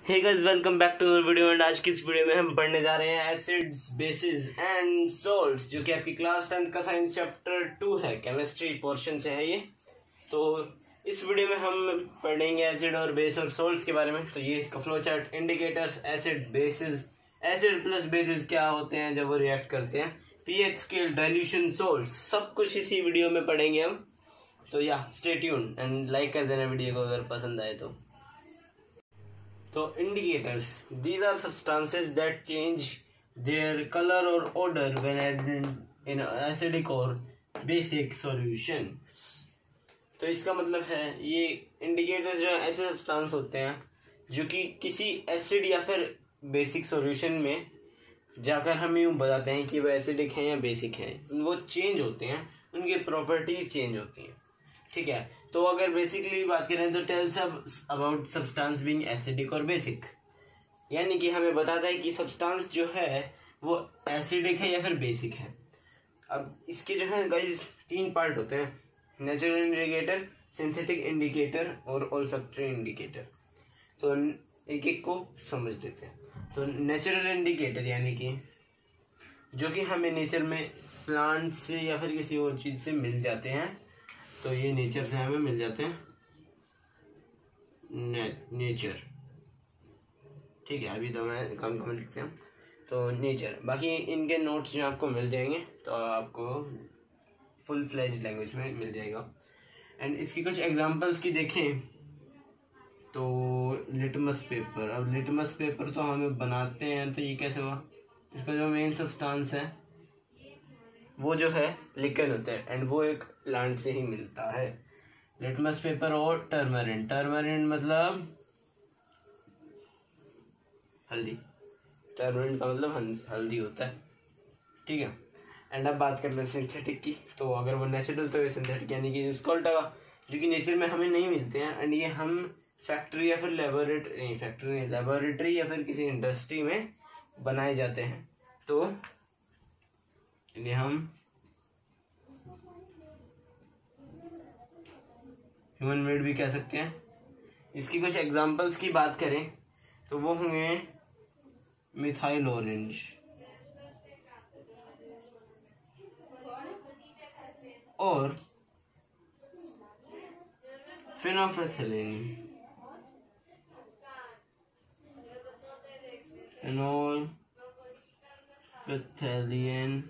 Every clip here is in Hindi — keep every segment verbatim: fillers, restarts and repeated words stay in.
Hey guys, welcome back to our video. And आज की इस वीडियो में हम पढ़ने जा रहे हैं एसिड्स, बेसिस एंड सॉल्ट्स, जो कि आपकी क्लास टेंथ का साइंस चैप्टर टू है, केमिस्ट्री पोर्शन से है ये। तो इस वीडियो में हम पढ़ेंगे एसिड और बेस और सॉल्ट्स के बारे में। तो ये इसका flow chart, indicators, acid, bases, acid plus bases क्या होते हैं जब वो रिएक्ट करते हैं, पीएच स्केल, डाइल्यूशन, सॉल्ट्स, सब कुछ इसी वीडियो में पढ़ेंगे हम। तो या स्टे ट्यून्ड एंड लाइक कर देना वीडियो को अगर पसंद आए तो। तो indicators, these are substances that change their color or odor when added in acidic or basic solution। तो इसका मतलब है ये indicators जो है ऐसे सब्सटेंस होते हैं जो कि किसी एसिड या फिर बेसिक सॉल्यूशन में जाकर हम यूँ बताते हैं कि वो एसिडिक हैं या बेसिक हैं। वो चेंज होते हैं, उनकी प्रॉपर्टीज चेंज होती हैं, ठीक है। तो अगर बेसिकली बात करें तो tells about substance being acidic और बेसिक, यानी कि हमें बताता है कि सब्सटेंस जो है वो एसिडिक है या फिर बेसिक है। अब इसके जो है गाइस तीन पार्ट होते हैं, नेचुरल इंडिकेटर, सिंथेटिक इंडिकेटर और ओल्फैक्टरी इंडिकेटर। तो एक एक को समझ लेते हैं। तो नेचुरल इंडिकेटर यानी कि जो कि हमें नेचर में प्लांट से या फिर किसी और चीज़ से मिल जाते हैं। तो ये नेचर से हमें मिल जाते हैं, ने, नेचर, ठीक है। अभी तो मैं कम कम लिखते हैं तो नेचर। बाकी इनके नोट्स जो आपको मिल जाएंगे तो आपको फुल फ्लेज लैंग्वेज में मिल जाएगा। एंड इसकी कुछ एग्जांपल्स की देखें तो लिटमस पेपर। अब लिटमस पेपर तो हमें बनाते हैं, तो ये कैसे हुआ, इसका जो मेन सब्सटेंस है वो जो है लिकन होता है एंड वो एक प्लांट से ही मिलता है। लिटमस पेपर और टर्मरिन, टर्मरिन मतलब हल्दी, टर्मरिन का मतलब हल्दी होता है, ठीक है। एंड अब बात करते हैं सिंथेटिक की। तो अगर वो नेचुरल तो ये सिंथेटिक यानी कि उसका उल्टा जो कि नेचर में हमें नहीं मिलते हैं एंड ये हम फैक्ट्री या फिर लेबोरेटरी नहीं फैक्ट्री नहीं लेबोरेटरी या फिर किसी इंडस्ट्री में बनाए जाते हैं। तो इन्हें हम ह्यूमन मेड भी कह सकते हैं। इसकी कुछ एग्जांपल्स की बात करें तो वो होंगे मिथाइल ऑरेंज और फिनोल्फेथलीन, फिनोल्फेथलीन,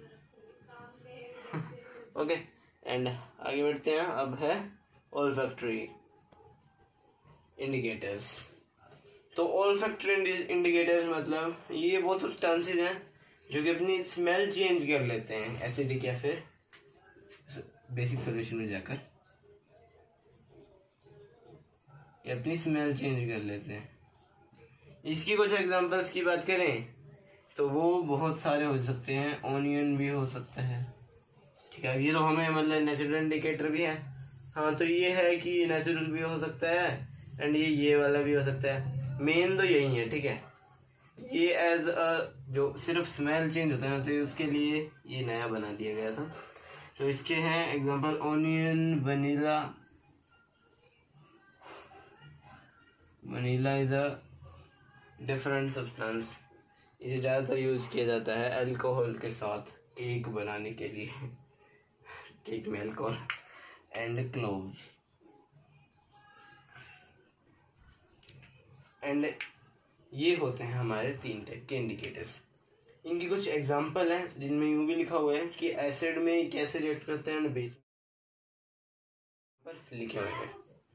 ओके। एंड आगे बढ़ते हैं। अब है ओल्फैक्टरी इंडिकेटर्स। तो ओल्फैक्टरी इंडिकेटर्स मतलब ये वो सब्सटेंसेस हैं जो कि अपनी स्मेल चेंज कर लेते हैं एसिडिक या फिर बेसिक सॉल्यूशन में जाकर, ये अपनी स्मेल चेंज कर लेते हैं। इसकी कुछ एग्जांपल्स की बात करें तो वो बहुत सारे हो सकते हैं। ऑनियन भी हो सकता है, ठीक है। ये तो हमें मतलब नेचुरल इंडिकेटर भी है, हाँ। तो ये है कि नेचुरल भी हो सकता है एंड ये ये वाला भी हो सकता है। मेन तो यही है, ठीक है। ये एज अ जो सिर्फ स्मेल चेंज होता है ना, तो उसके लिए ये नया बना दिया गया था। तो इसके हैं example onion, vanilla. Vanilla is a different substance, इसे ज़्यादातर यूज किया जाता है अल्कोहल के साथ केक बनाने के लिए, केक में अल्कोहल। एंड क्लोव्स एंड ये होते हैं हमारे तीन टाइप के इंडिकेटर्स। इनकी कुछ एग्जांपल हैं जिनमें यूं भी लिखा हुआ है कि एसिड में कैसे रिएक्ट करते हैं, बेस पर लिखे हुए हैं।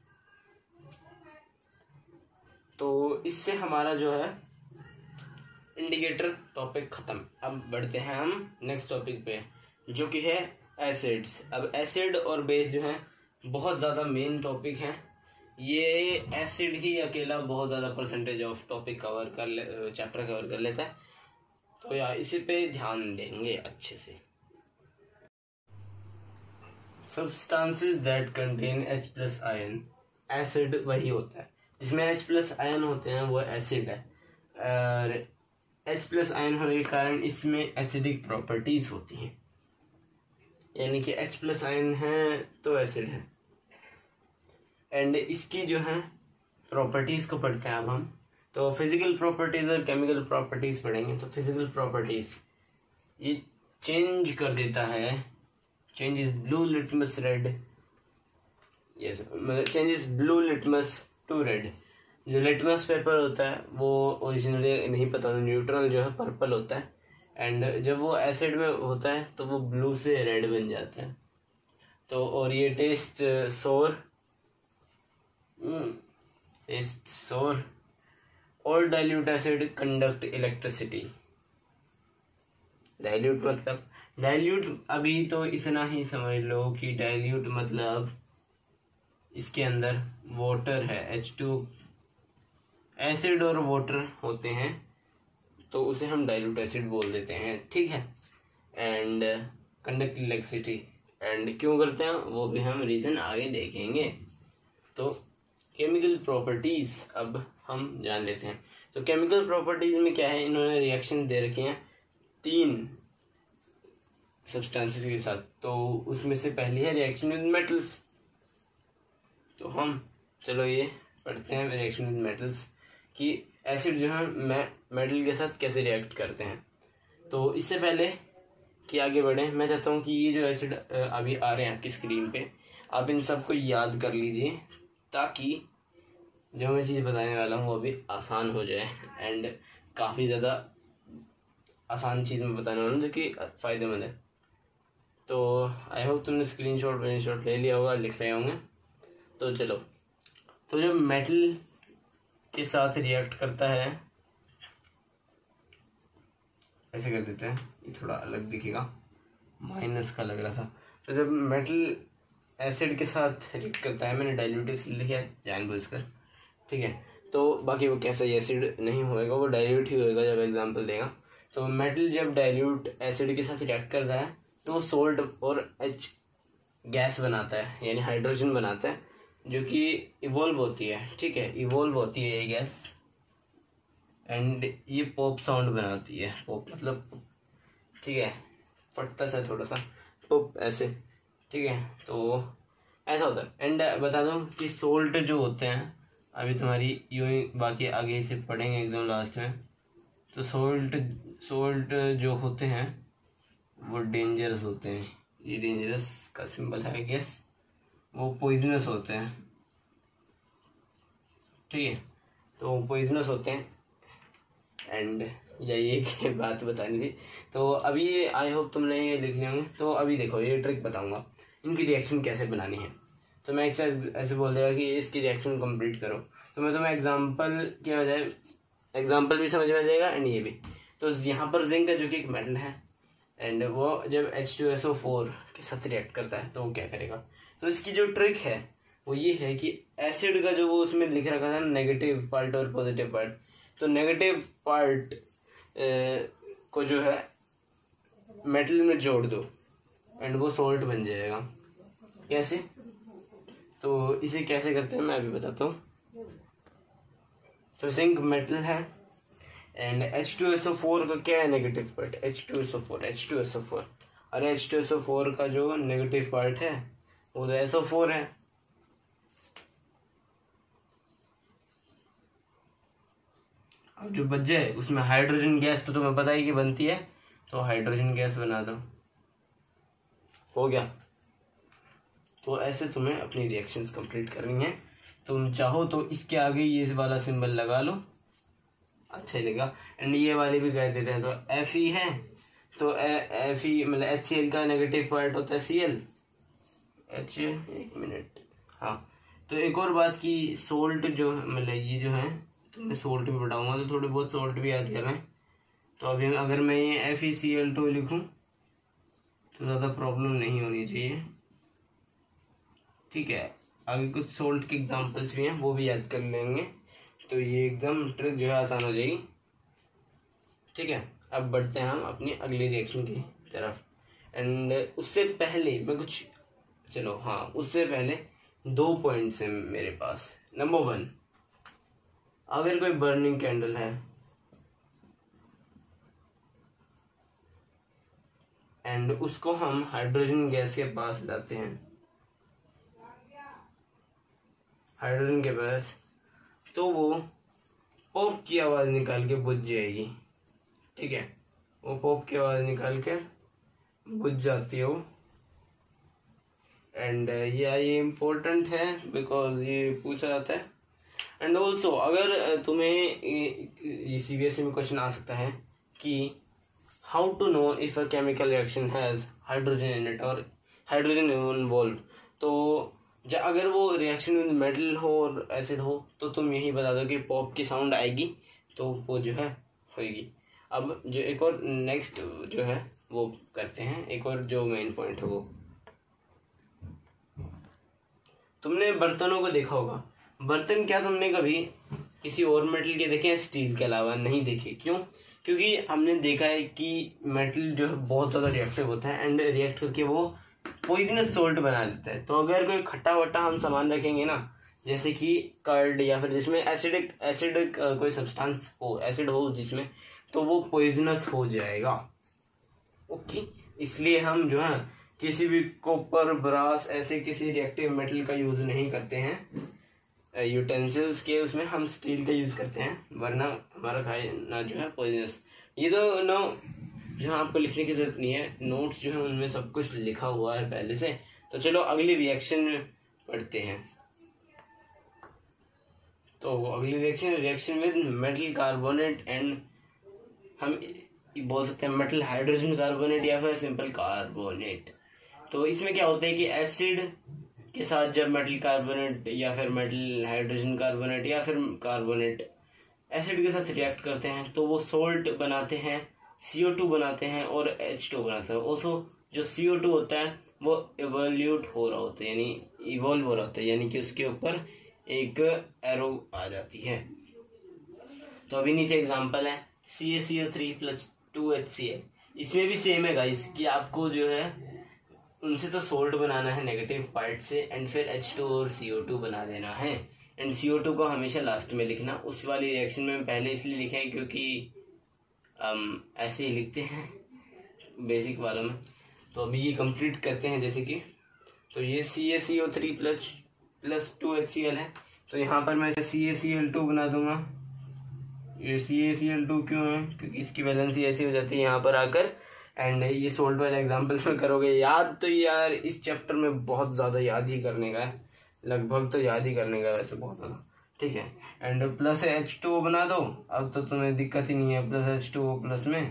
तो इससे हमारा जो है इंडिकेटर टॉपिक खत्म। अब बढ़ते हैं हम नेक्स्ट टॉपिक पे जो कि है एसिड्स। अब एसिड और बेस जो है बहुत ज़्यादा मेन टॉपिक है। ये एसिड ही अकेला बहुत ज़्यादा परसेंटेज ऑफ टॉपिक कवर कर ले चैप्टर कवर कर लेता है। तो यार इसी पे ध्यान देंगे अच्छे से। Substances that contain H plus ion, acid वही होता है जिसमें H प्लस आयन होते हैं, वो एसिड है। और H प्लस आयन होने के कारण इसमें एसिडिक प्रॉपर्टीज होती हैं, यानी कि H प्लस आयन है तो एसिड है। एंड इसकी जो है प्रॉपर्टीज को पढ़ते हैं अब हम। तो फिजिकल प्रॉपर्टीज और केमिकल प्रॉपर्टीज पढ़ेंगे। तो फिजिकल प्रॉपर्टीज, ये चेंज कर देता है, changes blue litmus red, yes मतलब changes blue litmus to red. जो लिटमस पेपर होता है वो ओरिजिनली नहीं पता, न्यूट्रल जो है पर्पल होता है, एंड जब वो एसिड में होता है तो वो ब्लू से रेड बन जाता है। तो और ये टेस्ट सोर, टेस्ट सोर। और dilute acid conduct electricity. Dilute मतलब डाइल्यूट अभी तो इतना ही समझ लो कि डाइल्यूट मतलब इसके अंदर वाटर है, एच टू, एसिड और वाटर होते हैं तो उसे हम डाइल्यूट एसिड बोल देते हैं, ठीक है। एंड कंडक्ट इलेक्ट्रिसिटी, एंड क्यों करते हैं वो भी हम रीजन आगे देखेंगे। तो केमिकल प्रॉपर्टीज अब हम जान लेते हैं। तो केमिकल प्रॉपर्टीज में क्या है, इन्होंने रिएक्शन दे रखे हैं तीन सब्सटेंसेस के साथ। तो उसमें से पहली है रिएक्शन विद मेटल्स। तो हम चलो ये पढ़ते हैं रिएक्शन विद मेटल्स कि एसिड जो है मेटल के साथ कैसे रिएक्ट करते हैं। तो इससे पहले कि आगे बढ़े, मैं चाहता हूँ कि ये जो एसिड अभी आ रहे हैं आपकी स्क्रीन पे, आप इन सबको याद कर लीजिए ताकि जो मैं चीज़ बताने वाला हूँ वो भी आसान हो जाए। एंड काफ़ी ज़्यादा आसान चीज़ मैं बताने वाला हूँ जो कि फ़ायदेमंद है। तो आई होप तुमने स्क्रीन शॉट व्रीन शॉट ले लिया होगा, लिख रहे होंगे। तो चलो, तो जब मेटल के साथ रिएक्ट करता है, ऐसे कर देते हैं, ये थोड़ा अलग दिखेगा, माइनस का लग रहा था। तो जब मेटल एसिड के साथ रिएक्ट करता है, मैंने डाइल्यूट इसलिए लिखा है जानबूझकर, ठीक है। तो बाकी वो कैसा एसिड नहीं होएगा, वो डाइल्यूट ही होएगा जब एग्जांपल देगा। तो मेटल जब डाइल्यूट एसिड के साथ रिएक्ट करता है तो वो सोल्ट और एच गैस बनाता है, यानी हाइड्रोजन बनाता है, जो कि इवॉल्व होती है, ठीक है, इवॉल्व होती है ये गैस, एंड ये पॉप साउंड बनाती है। पॉप मतलब, ठीक है, फटता सा थोड़ा सा पॉप ऐसे, ठीक है। तो ऐसा होता है। एंड बता दूं कि सोल्ट जो होते हैं, अभी तुम्हारी यूं ही बाकी आगे से पढ़ेंगे एकदम लास्ट में। तो सोल्ट सोल्ट जो होते हैं वो डेंजरस होते हैं, ये डेंजरस का सिंबल है आई गेस, वो पॉइजनस होते हैं, ठीक है। तो वो पॉइजनस होते हैं। एंड यही एक बात बतानी थी। तो अभी आई होप तुमने ये लिख लिया होंगे। तो अभी देखो ये ट्रिक बताऊंगा इनकी रिएक्शन कैसे बनानी है। तो मैं ऐसे ऐसे बोल देगा कि इसकी रिएक्शन कंप्लीट करो, तो मैं तुम्हें एग्जांपल के बजाय एग्जांपल भी समझ में आ जाएगा एंड ये भी। तो यहाँ पर जिंक है जो कि एक मेटल है, एंड वो जब H two S O four के साथ रिएक्ट करता है तो वो क्या करेगा। तो इसकी जो ट्रिक है वो ये है कि एसिड का जो वो उसमें लिख रखा था नेगेटिव पार्ट और पॉजिटिव पार्ट, तो नेगेटिव पार्ट को जो है मेटल में जोड़ दो एंड वो सोल्ट बन जाएगा। कैसे, तो इसे कैसे करते हैं मैं अभी बताता हूँ। तो जिंक मेटल है and H two S O four का क्या है negative part, H two S O four, H two S O four, और H two S O four का जो नेगेटिव पार्ट है वो तो एस ओ फोर है। अब जो बच जाए उसमें हाइड्रोजन गैस तो तुम्हें पता ही कि बनती है, तो हाइड्रोजन गैस बना दो, हो गया। तो ऐसे तुम्हें अपनी रिएक्शंस कंप्लीट करनी है। तुम चाहो तो इसके आगे ये वाला सिंबल लगा लो, अच्छा लगेगा। एंड ये वाले भी कह देते हैं। तो एफ ई है, तो एफ ई मतलब एच सी एल का नेगेटिव पार्ट होता है सी एल एच, एक मिनट, हाँ। तो एक और बात की सोल्ट जो मतलब ये जो है, तो मैं सोल्ट भी पढ़ाऊंगा तो थोड़े बहुत सोल्ट भी याद करना है। तो अभी अगर मैं ये F E C L two लिखूँ तो ज़्यादा प्रॉब्लम नहीं होनी चाहिए, ठीक है। आगे कुछ सोल्ट के एग्जांपल्स भी हैं वो भी याद कर लेंगे, तो ये एकदम ट्रिक जो है आसान हो जाएगी, ठीक है। अब बढ़ते हैं हम अपनी अगली रिएक्शन की तरफ। एंड उससे पहले मैं कुछ, चलो हाँ, उससे पहले दो पॉइंट्स हैं मेरे पास। नंबर वन, अगर कोई बर्निंग कैंडल है एंड उसको हम हाइड्रोजन गैस के पास लाते हैं, हाइड्रोजन के पास, तो वो पॉप की आवाज निकाल के बुझ जाएगी, ठीक है, वो पॉप की आवाज निकाल के बुझ जाती है वो। एंड या ये इम्पोर्टेंट है बिकॉज ये पूछा जाता है। एंड ऑल्सो अगर तुम्हें सीबीएसई में क्वेश्चन आ सकता है कि how to know if a chemical reaction has hydrogen in it और हाइड्रोजन इन्वॉल्व, तो जब अगर वो रिएक्शन विद मेटल हो और एसिड हो तो तुम यही बता दो कि पॉप की साउंड आएगी तो वो जो है होगी। अब जो एक और नेक्स्ट जो है वो करते हैं, एक और जो मेन पॉइंट है वो, तुमने बर्तनों को देखा होगा। बर्तन क्या तुमने कभी किसी और मेटल के देखे हैं स्टील के अलावा? नहीं देखे। क्यों? क्योंकि हमने देखा है कि मेटल जो है बहुत ज़्यादा रिएक्टिव होता है एंड रिएक्ट करके वो पॉइजनस सोल्ट बना देता है। तो अगर कोई खट्टा वट्टा हम सामान रखेंगे ना, जैसे कि कर्ड या फिर जिसमें एसिडिक एसिडिक कोई सब्सटेंस हो, एसिड हो जिसमें, तो वो पॉइजनस हो जाएगा। ओके, इसलिए हम जो है किसी भी कॉपर, ब्रास, ऐसे किसी रिएक्टिव मेटल का यूज नहीं करते हैं यूटेंसिल्स के, उसमें हम स्टील का यूज करते हैं, वरना हमारा खाना जो है पॉइजनस। ये तो नो जो आपको लिखने की जरूरत नहीं है, नोट्स जो है उनमें सब कुछ लिखा हुआ है पहले से। तो चलो अगली रिएक्शन में पढ़ते हैं। तो अगली reaction reaction with metal carbonate and हम बोल सकते हैं मेटल हाइड्रोजन कार्बोनेट या फिर सिंपल कार्बोनेट। तो इसमें क्या होता है कि एसिड के साथ जब मेटल कार्बोनेट या फिर मेटल हाइड्रोजन कार्बोनेट या फिर कार्बोनेट एसिड के साथ रिएक्ट करते हैं तो वो सोल्ट बनाते हैं, सी ओ टू बनाते हैं और एच टू बनाते हैं। ऑल्सो जो सी ओ टू होता है वो इवोल्यूट हो रहा होता है, यानी इवॉल्व हो रहा होता है, यानी कि उसके ऊपर एक एरो आ जाती है। तो अभी नीचे एग्जांपल है C A C O three plus two H C L. इसमें भी सेम है गाइस कि आपको जो है उनसे तो सोल्ट बनाना है नेगेटिव पार्ट से एंड फिर एच टू और सी ओ टू बना देना है। एंड सी ओ टू को हमेशा लास्ट में लिखना। उस वाली रिएक्शन में पहले इसलिए लिखे हैं क्योंकि हम ऐसे ही लिखते हैं बेसिक वालों में। तो अभी ये कंप्लीट करते हैं जैसे कि, तो ये C A C O three plus plus two H C L है, तो यहाँ पर मैं सी ए सी एल टू बना दूंगा। ये C A C L to क्यों है? क्योंकि इसकी वैलेंसी ऐसी हो जाती है यहाँ पर आकर। एंड ये सोल्ट वाले एग्जाम्पल में करोगे याद, तो यार इस चैप्टर में बहुत ज़्यादा याद ही करने का है, लगभग तो याद ही करने का वैसे बहुत ज़्यादा, ठीक है। And plus H two O बना दो, अब तो तुम्हें दिक्कत ही नहीं है। Plus H two O plus में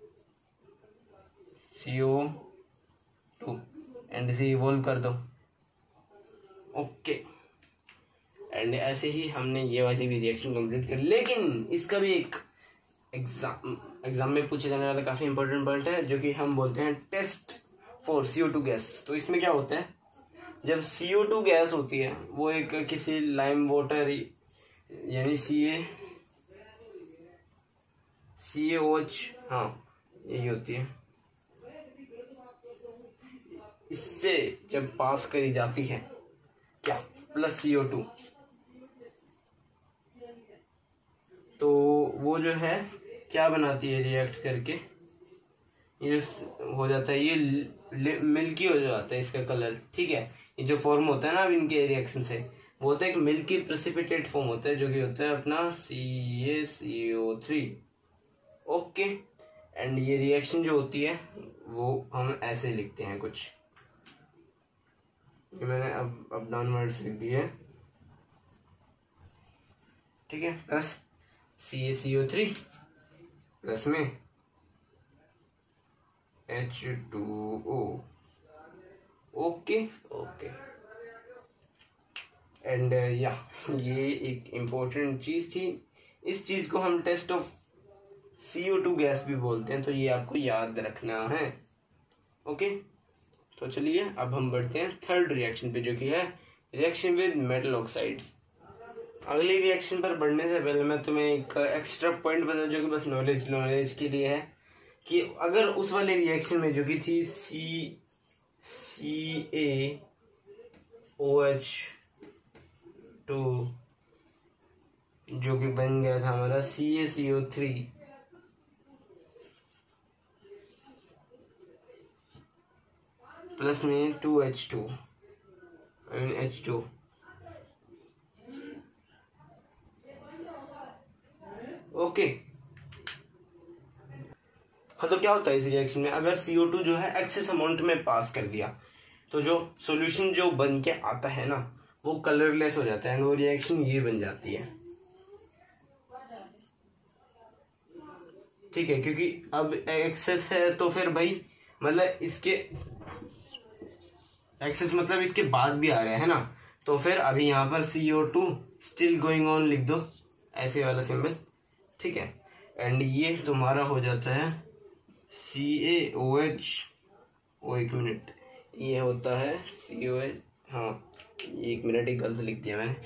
सी ओ टू एंड इसे इवोल्व कर दो। ओके, एंड ऐसे ही हमने ये वाली भी रिएक्शन कंप्लीट कर। लेकिन इसका भी एक एग्जाम एग्जाम में पूछे जाने वाला काफी इंपॉर्टेंट पॉइंट है जो कि हम बोलते हैं test for C O two gas. तो इसमें क्या होता है, जब सी ओ टू गैस होती है वो एक किसी लाइम वाटर यानी सी A C A O H, हाँ यही होती है, इससे जब पास करी जाती है क्या प्लस सी ओ टू, तो वो जो है क्या बनाती है रिएक्ट करके, ये हो जाता है, ये मिल्की हो जाता है इसका कलर, ठीक है। ये जो फॉर्म होता है ना अब इनके रिएक्शन से, वो होता है एक मिल्की प्रेसिपिटेट फॉर्म होता है जो कि होता है अपना C A C O three. Okay, and ये रिएक्शन जो होती है वो हम ऐसे लिखते हैं कुछ, ये मैंने अब अब डाउन वर्ड्स लिख दिए, ठीक है। Plus C A C O three plus में H two O. Okay okay, and या ये एक इम्पोर्टेंट चीज थी। इस चीज को हम test of C O two gas भी बोलते हैं, तो ये आपको याद रखना है। ओके, तो चलिए अब हम बढ़ते हैं थर्ड रिएक्शन पे जो कि है रिएक्शन विद मेटल ऑक्साइड्स। अगली रिएक्शन पर बढ़ने से पहले मैं तुम्हें एक एक्स्ट्रा पॉइंट बता जो कि बस नॉलेज नॉलेज के लिए है कि अगर उस वाले रिएक्शन में जो कि थी सी सी ए ओ एच टू जो कि बन गया था हमारा C A C O three plus में two H two I mean H two, okay. हाँ, तो क्या होता है इस रिएक्शन में, अगर सी ओ टू जो है एक्सेस अमाउंट में पास कर दिया तो जो सॉल्यूशन जो बन के आता है ना वो कलरलेस हो जाता है एंड वो रिएक्शन ये बन जाती है। ठीक है, क्योंकि अब एक्सेस है तो फिर भाई मतलब इसके एक्सेस मतलब इसके बाद भी आ रहा है ना, तो फिर अभी यहाँ पर C O two still going on लिख दो, ऐसे वाला सिंबल। ठीक है, एंड ये तुम्हारा हो जाता है सी ए ओ एच ओ एक मिनट, ये होता है सी ओ एच, हाँ एक मिनट ही गलत लिख दिया मैंने,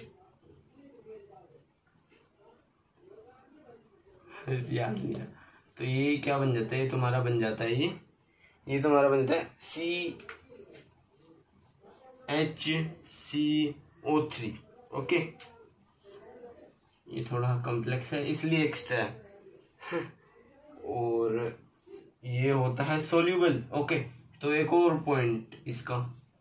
याद नहीं रहा। तो ये क्या बन जाता है, ये तुम्हारा बन जाता है ये ये तुम्हारा बन जाता है C H C O three. Okay, ये थोड़ा कॉम्प्लेक्स है इसलिए एक्स्ट्रा है और ये होता है सोल्यूबल। ओके, तो एक और पॉइंट इसका,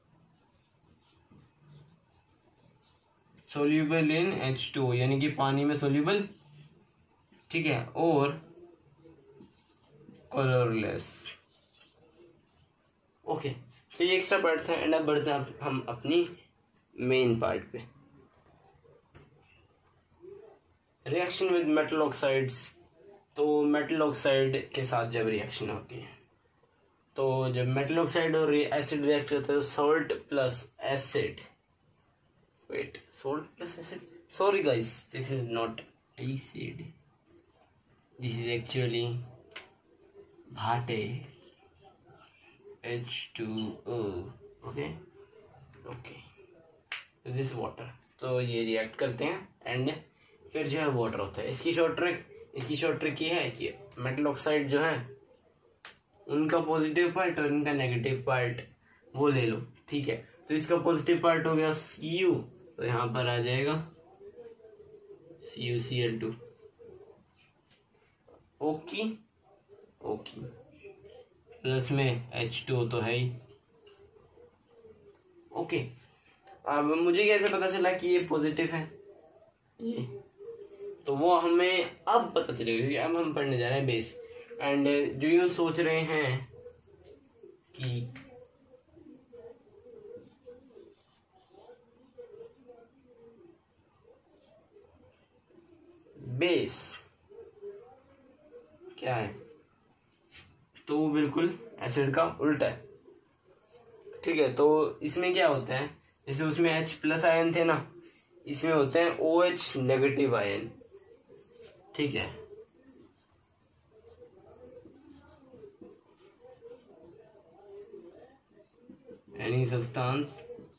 सोल्यूबल इन एच टू यानी कि पानी में सोल्यूबल। ठीक है, और कलरलेस। ओके, तो ये एक्स्ट्रा पार्ट था एंड अब बढ़ते हैं हम अपनी मेन पार्ट पे, रिएक्शन विद मेटल ऑक्साइड्स। तो मेटल ऑक्साइड के साथ जब रिएक्शन होती है तो जब मेटल ऑक्साइड और एसिड रिएक्ट करते हैं तो salt plus acid, wait salt plus acid, sorry guys this is not acid, this is actually भाटे H two O. Okay okay, this water, तो ये रिएक्ट करते हैं एंड फिर जो है वाटर होता है। इसकी शॉर्ट ट्रिक इसकी शॉर्ट ट्रिक ये है कि मेटल ऑक्साइड जो है उनका पॉजिटिव पार्ट और इनका नेगेटिव पार्ट वो ले लो। ठीक है, तो इसका पॉजिटिव पार्ट हो गया सी यू, तो यहाँ पर आ जाएगा C U C L two. Okay okay, plus में एच टू तो है ही। ओके, अब मुझे कैसे पता चला कि ये पॉजिटिव है, ये तो वो हमें अब पता चलेगा क्योंकि अब हम पढ़ने जा रहे हैं बेस। एंड जो यूं सोच रहे हैं कि बेस क्या है, तो वो बिल्कुल एसिड का उल्टा है। ठीक है, तो इसमें क्या होता है, जैसे उसमें H प्लस आयन थे ना, इसमें होते हैं OH नेगेटिव आयन। ठीक है, any substance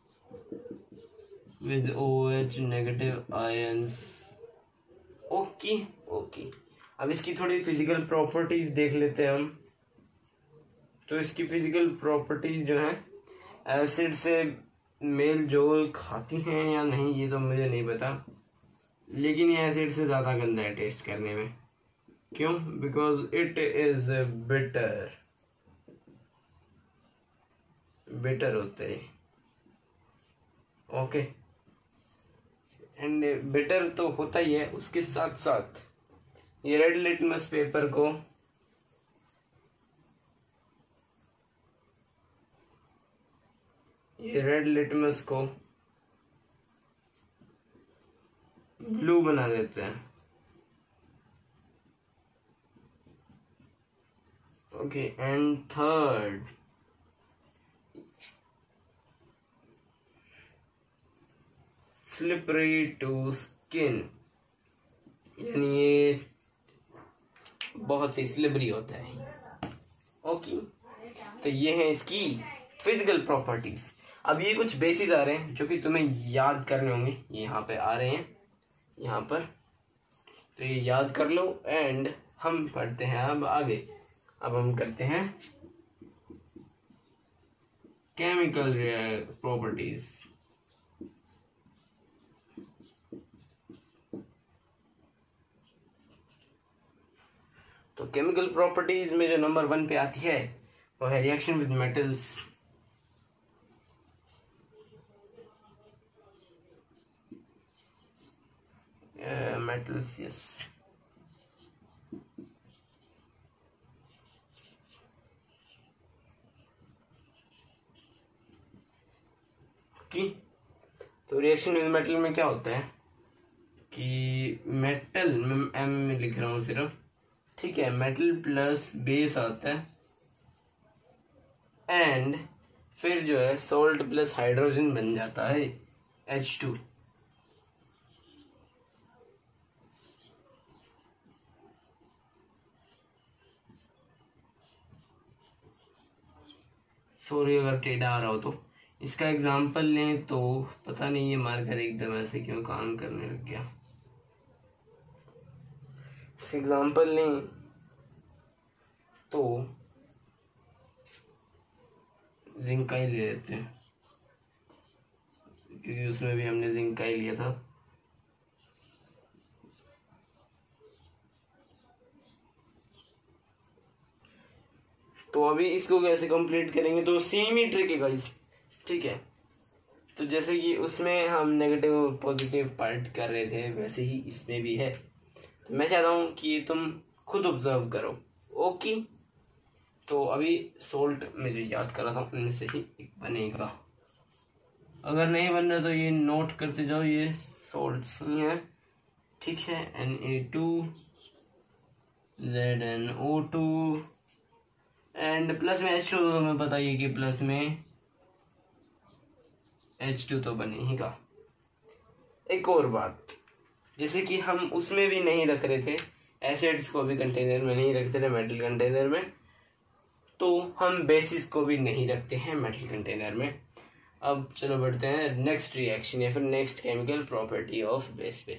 with OH negative ions. Okay okay, अब इसकी थोड़ी फिजिकल प्रॉपर्टीज देख लेते हैं हम। तो इसकी फिजिकल प्रॉपर्टीज जो है एसिड से मेल जोल खाती हैं या नहीं ये तो मुझे नहीं पता, लेकिन ये एसिड से ज़्यादा गंदा है टेस्ट करने में। क्यों? Because it is bitter, bitter होते हैं। ओके, एंड बिटर तो होता ही है, उसके साथ साथ ये रेड लिटमस पेपर को ये रेड लिटमस को ब्लू बना देते हैं। Okay, and third slippery to skin, यानी ये बहुत ही स्लिपरी होता है। ओके, तो ये है इसकी फिजिकल प्रॉपर्टीज। अब ये कुछ बेसिस आ रहे हैं जो कि तुम्हें याद करने होंगे, ये यहाँ पे आ रहे हैं यहाँ पर, तो ये याद कर लो एंड हम पढ़ते हैं अब आगे। अब हम करते हैं केमिकल प्रॉपर्टीज। तो केमिकल प्रॉपर्टीज में जो नंबर वन पे आती है वो है reaction with metals. Metals, yes. की। तो रिएक्शन विद मेटल में क्या होता है कि मेटल एम में लिख रहा हूँ सिर्फ, ठीक है, मेटल प्लस बेस आता है एंड फिर जो है सोल्ट प्लस हाइड्रोजन बन जाता है एच टू। सॉरी अगर टेढ़ा आ रहा हो तो। इसका एग्जाम्पल लें तो पता नहीं ये मार्कर एकदम ऐसे क्यों काम करने लग गया। इसका एग्जाम्पल लें तो जिंक का ही ले लेते हैं, क्योंकि उसमें भी हमने जिंक का ही लिया था। तो अभी इसको कैसे कंप्लीट करेंगे, तो सेम ही ट्रिक है गाइस, ठीक है। तो जैसे कि उसमें हम नेगेटिव और पॉजिटिव पार्ट कर रहे थे वैसे ही इसमें भी है। तो मैं चाहता हूँ कि तुम खुद ऑब्जर्व करो, ओके। तो अभी सोल्ट मुझे याद करा था उनमें से ही एक बनेगा, अगर नहीं बन रहा तो ये नोट करते जाओ, ये सोल्ट ही है, ठीक है। N A two Z N O two and plus में एच टू, तो हमें बताइए कि प्लस में एच टू तो बने ही का। एक और बात, जैसे कि हम उसमें भी नहीं रख रहे थे एसिड्स को भी कंटेनर में नहीं रखते थे मेटल कंटेनर में, तो हम बेसिस को भी नहीं रखते हैं मेटल कंटेनर में। अब चलो बढ़ते हैं नेक्स्ट रिएक्शन या फिर next chemical property of base पे।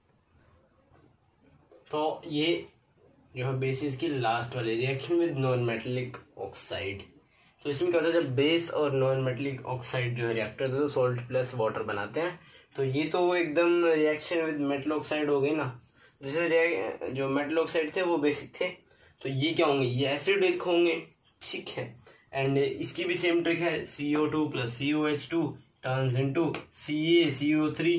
तो ये जो है बेसिस की लास्ट वाली reaction with non metallic oxide. तो इसमें क्या होता है, जब बेस और नॉन मेटेलिक ऑक्साइड जो है रिएक्टर तो सोल्ट प्लस वाटर बनाते हैं। तो ये तो एकदम रिएक्शन विद मेटल ऑक्साइड हो गई ना। जैसे जो मेटल ऑक्साइड थे वो बेसिक थे, तो ये क्या होंगे, ये एसिडिक होंगे, ठीक है। एंड इसकी भी सेम ट्रिक है, C O two plus C O H two turns into C A C O three,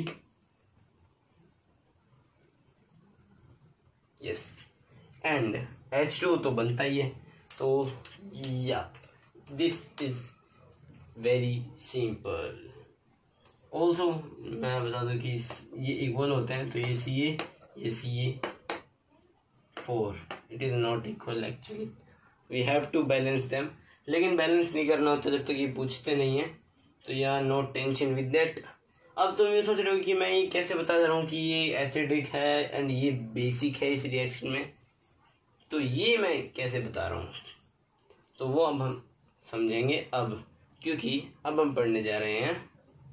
yes, and H two तो बनता ही है। तो या this is very simple. Also मैं बता दूं कि ये इक्वल होते हैं, तो ये सी ए ये C A four, it is not equal actually, we have to balance them. लेकिन बैलेंस नहीं करना होता जब तक ये पूछते नहीं है, तो या नो टेंशन विद दैट। अब तुम ये सोच रहे हो कि मैं ये कैसे बता रहा हूँ कि ये एसिडिक है एंड ये बेसिक है इस रिएक्शन में, तो ये मैं कैसे बता रहा हूँ, तो वो अब हम समझेंगे अब, क्योंकि अब हम पढ़ने जा रहे हैं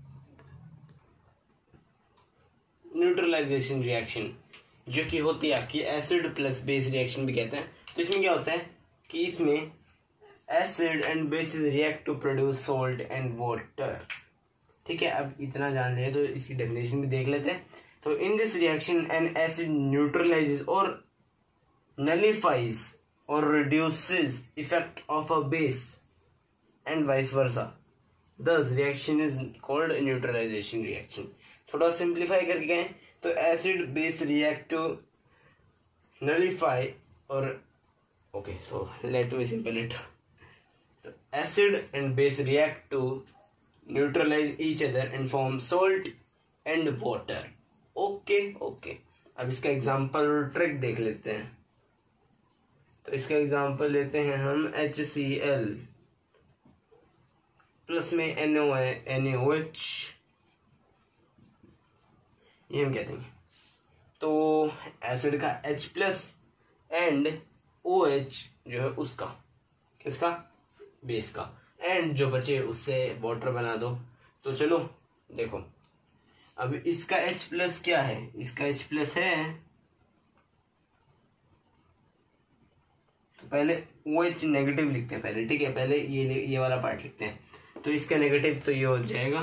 न्यूट्रलाइजेशन रिएक्शन, जो कि होती है आपकी एसिड प्लस बेस रिएक्शन भी कहते हैं। तो इसमें क्या होता है कि इसमें acid and bases react to produce salt and water, ठीक है। अब इतना जान लिया तो इसकी डेफिनेशन भी देख लेते हैं। तो in this reaction an acid neutralises और नलिफाइज और reduces effect of a base and vice versa, this reaction is called neutralisation reaction. थोड़ा सिंप्लीफाई करके गए तो acid base react to nullify और okay so let me simple it, acid and base react to neutralize each other and form salt and water, okay okay। अब इसका एग्जांपल ट्रिक देख लेते हैं। तो इसका एग्जांपल लेते हैं हम एच सी एल प्लस में N O N O H, ये हम कहते हैं। तो एसिड का H plus and O H जो है उसका, किसका, बेस का, एंड जो बचे उससे वाटर बना दो। तो चलो देखो, अब इसका H प्लस क्या है, इसका H प्लस है, तो पहले OH नेगेटिव लिखते हैं पहले, ठीक है। पहले ये ये वाला पार्ट लिखते हैं। तो इसका नेगेटिव तो ये हो जाएगा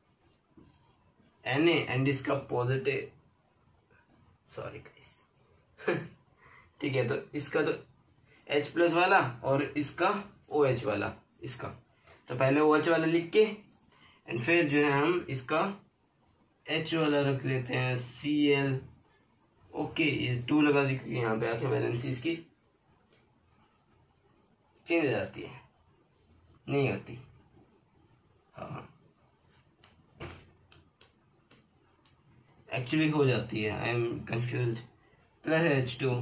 Na एंड इसका पॉजिटिव, सॉरी गाइस, ठीक है। तो इसका तो H प्लस वाला और इसका OH वाला, इसका तो पहले OH वाला लिख के एंड फिर जो है हम इसका H वाला रख लेते हैं Cl, ओके। ये टू लगा दी क्योंकि यहाँ पे आके वैलेंसी इसकी चेंज हो जाती है, नहीं होती, हाँ। एक्चुअली हो जाती है, I am confuse, plus H two,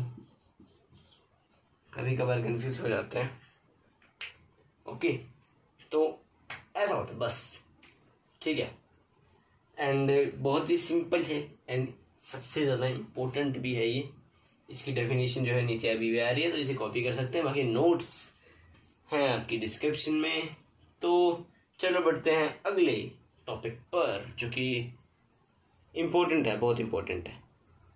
कभी कभार कंफ्यूज हो जाते हैं। ओके तो ऐसा होता है बस, ठीक है। एंड बहुत ही सिंपल है एंड सबसे ज़्यादा इम्पोर्टेंट भी है ये। इसकी डेफिनेशन जो है नीचे अभी भी आ रही है, तो इसे कॉपी कर सकते हैं, बाकी नोट्स हैं आपकी डिस्क्रिप्शन में। तो चलो बढ़ते हैं अगले टॉपिक पर, जो कि इम्पोर्टेंट है, बहुत इम्पोर्टेंट है,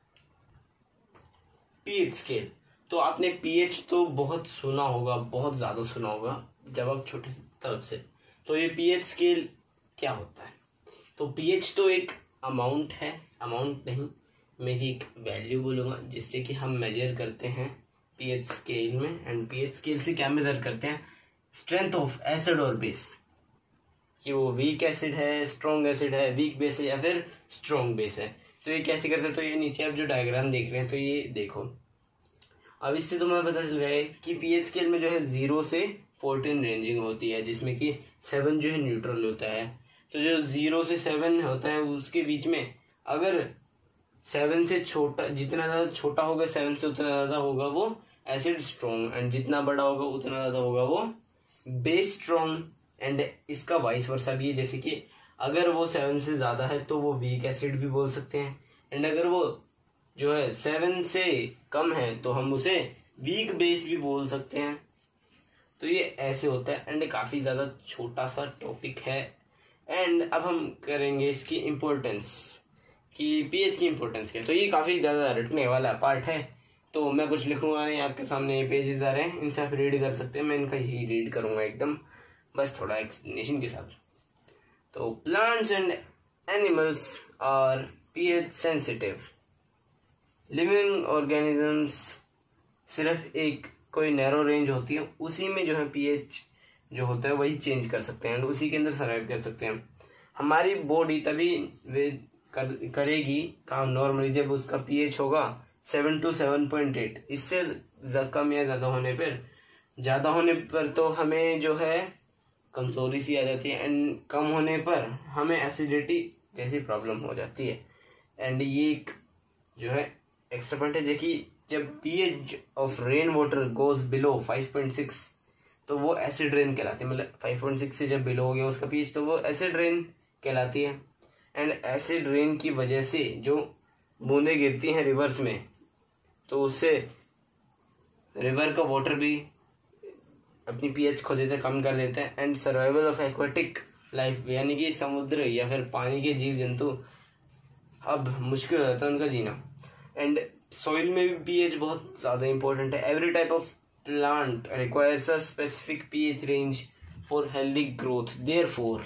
पीएच स्केल। तो आपने पीएच तो बहुत सुना होगा, बहुत ज़्यादा सुना होगा जब आप छोटे तरफ से। तो ये पीएच स्केल क्या होता है? तो पीएच तो एक अमाउंट है, अमाउंट नहीं, मैं इसे एक वैल्यू बोलूँगा जिससे कि हम मेजर करते हैं पीएच स्केल में। एंड पीएच स्केल से क्या मेजर करते हैं? स्ट्रेंथ ऑफ एसिड और बेस, कि वो वीक एसिड है, स्ट्रॉन्ग एसिड है, वीक बेस है या फिर स्ट्रॉन्ग बेस है। तो ये कैसे करते हैं? तो ये नीचे आप जो डायग्राम देख रहे हैं, तो ये देखो, अब इससे तुम्हें पता चल रहा है कि पीएच स्केल में जो है जीरो से फोर्टीन रेंजिंग होती है, जिसमें कि सेवन जो है न्यूट्रल होता है। तो जो जीरो से सेवन होता है उसके बीच में अगर सेवन से छोटा, जितना ज़्यादा छोटा होगा सेवन से उतना ज़्यादा होगा वो एसिड स्ट्रॉन्ग, एंड जितना बड़ा होगा उतना ज़्यादा होगा वो बेस स्ट्रॉन्ग। एंड इसका वाइस वर्सा भी है, जैसे कि अगर वो सेवन से ज़्यादा है तो वो वीक एसिड भी बोल सकते हैं, एंड अगर वो जो है सेवन से कम है तो हम उसे वीक बेस भी बोल सकते हैं। तो ये ऐसे होता है एंड काफ़ी ज़्यादा छोटा सा टॉपिक है। एंड अब हम करेंगे इसकी इम्पोर्टेंस, कि पीएच की इम्पोर्टेंस क्या है। तो ये काफ़ी ज़्यादा रटने वाला पार्ट है, तो मैं कुछ लिखूंगा नहीं, आपके सामने ये पेजेस आ रहे हैं, इनसे आप रीड कर सकते हैं, मैं इनका यही रीड करूंगा एकदम, बस थोड़ा एक्सप्लेनेशन के साथ। तो plants and animals are pH sensitive. Living organisms सिर्फ एक कोई नैरो रेंज होती है, उसी में जो है पीएच जो होता है वही चेंज कर सकते हैं, उसी के अंदर सर्वाइव कर सकते हैं। हमारी बॉडी तभी वे कर, करेगी काम नॉर्मली जब उसका पीएच होगा seven to seven point eight. इससे कम या ज़्यादा होने पर ज़्यादा होने पर तो हमें जो है कमजोरी सी आ जाती है, एंड कम होने पर हमें एसिडिटी जैसी प्रॉब्लम हो जाती है। एंड ये एक जो है एक्स्ट्रा पॉइंट है, देखिए जब pH of rain water goes below five point six तो वो एसिड रेन कहलाती है, मतलब फाइव पॉइंट सिक्स से जब बिलो हो गया उसका पीएच तो वो एसिड रेन कहलाती है। एंड एसिड रेन की वजह से जो बूंदें गिरती हैं रिवर्स में, तो उससे रिवर का वाटर भी अपनी पीएच खो देते कम कर देते हैं। And survival of aquatic life, यानी कि समुद्र या फिर पानी के जीव जंतु अब मुश्किल हो जाता है उनका जीना। एंड सॉइल में भी पीएच बहुत ज़्यादा इंपॉर्टेंट है। Every type of plant requires a specific pH range for healthy growth. Therefore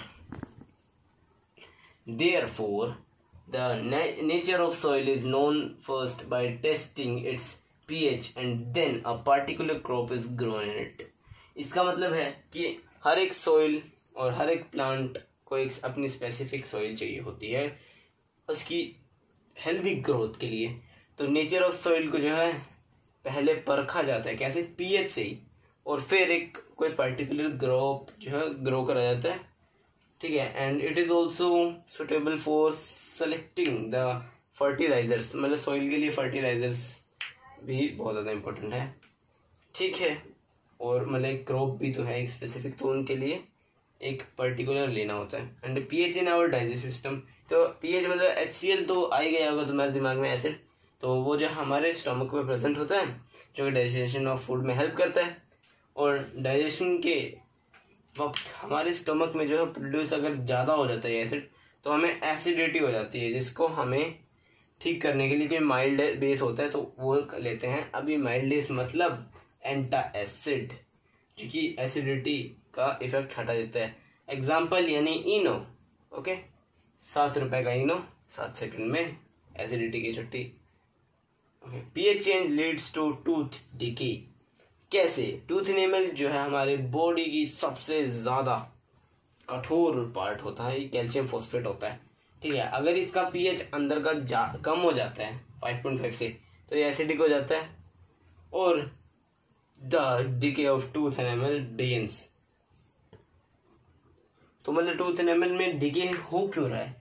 Therefore, the na- nature of soil is known first by testing its pH and then a particular crop is grown in it. इसका मतलब है कि हर एक soil और हर एक plant को एक अपनी specific soil चाहिए होती है उसकी healthy growth के लिए। तो nature of soil को जो है पहले परखा जाता है, कैसे? pH से ही, और फिर एक कोई particular crop जो है grow करा जाता है, ठीक है। And it is also suitable for selecting the fertilisers, मतलब सॉइल के लिए फर्टिलाइजर्स भी बहुत ज़्यादा इम्पोर्टेंट है, ठीक है। और मतलब क्रॉप भी तो है एक स्पेसिफिक, तो उनके लिए एक पर्टिकुलर लेना होता है। And pH in our digestive system, तो पीएच मतलब एचसीएल तो आ ही गया होगा तुम्हारे दिमाग में, एसिड, तो वो जो हमारे स्टमक में प्रेजेंट होता है जो कि डाइजेशन ऑफ फूड में हेल्प करता है। और डाइजेशन के वक्त हमारे स्टमक में जो है प्रोड्यूस अगर ज़्यादा हो जाता है एसिड तो हमें एसिडिटी हो जाती है, जिसको हमें ठीक करने के लिए कोई माइल्ड बेस होता है तो वो लेते हैं। अभी माइल्ड बेस मतलब एंटा एसिड, जो कि एसिडिटी का इफेक्ट हटा देता है। एग्जाम्पल यानी इनो, ओके, सात रुपए का इनो सात सेकंड में एसिडिटी की छुट्टी। Okay, pH change leads to tooth decay. कैसे? टूथ इनेमल जो है हमारे बॉडी की सबसे ज़्यादा कठोर पार्ट होता है, ये कैल्शियम फॉस्फेट होता है, ठीक है। अगर इसका पीएच अंदर का जा, कम हो जाता है फाइव पॉइंट फाइव से तो ये एसिडिक हो जाता है। और the decay of tooth enamel begins, तो मतलब टूथ एनेमल में डिके हो क्यों रहा है?